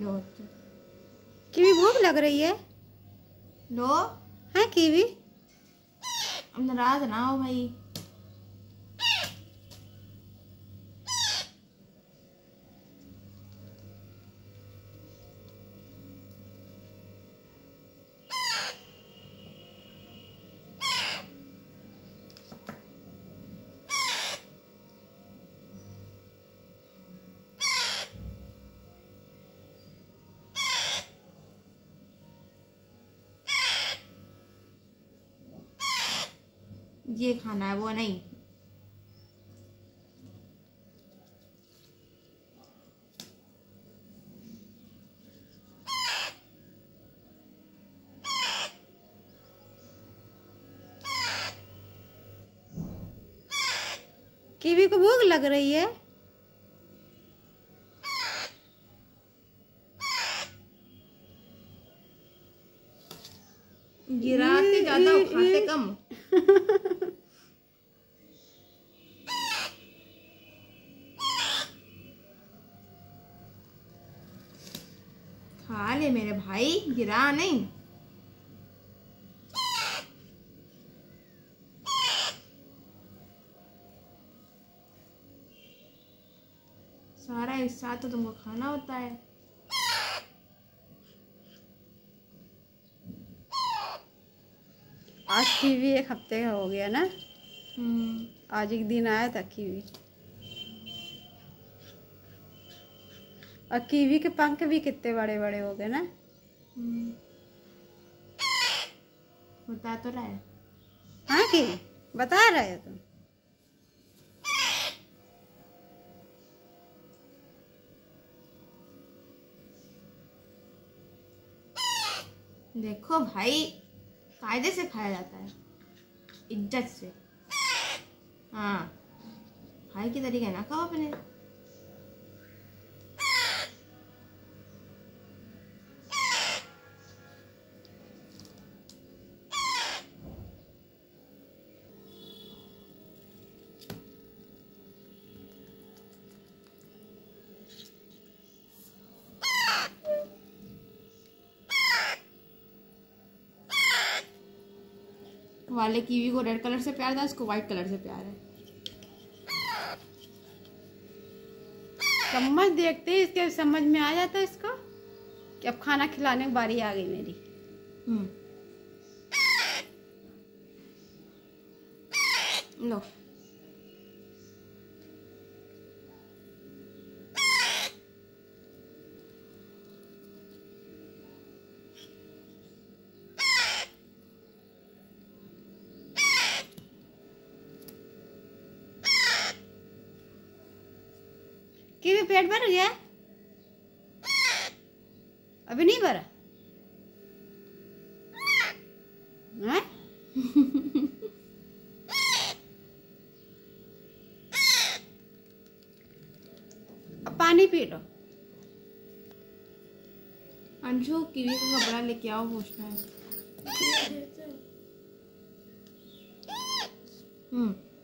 लो kiwi भूख लग रही है। लो है कीवी। अब नाराज ना हो भाई। ये खाना है वो नहीं। कीवी को भूख लग रही है। गिराते ज्यादा खाते कम। खा ले मेरे भाई, गिरा नहीं। सारा एक साथ तो तुमको खाना होता है। आज कीवी एक हफ्ते का हो गया ना। आज एक दिन आया था कीवी। और कीवी के पंख भी कितने बड़े बड़े हो गए ना। बता तो रहा है। हाँ कीवी बता रहे हो तुम। देखो भाई, कायदे से खाया जाता है, इज्जत से। हाँ, भाई की तरीके ना खाओ अपने। वाले कीवी को रेड कलर से प्यार था, इसको व्हाइट कलर से प्यार है। चम्मच देखते ही इसके समझ में आ जाता है इसको कि अब खाना खिलाने की बारी आ गई मेरी। लो कीवी पेट भर गया? अभी नहीं भरा है? अब पानी पी लो। अंशु, कीवी का कपड़ा लेके आओ, पूछना है।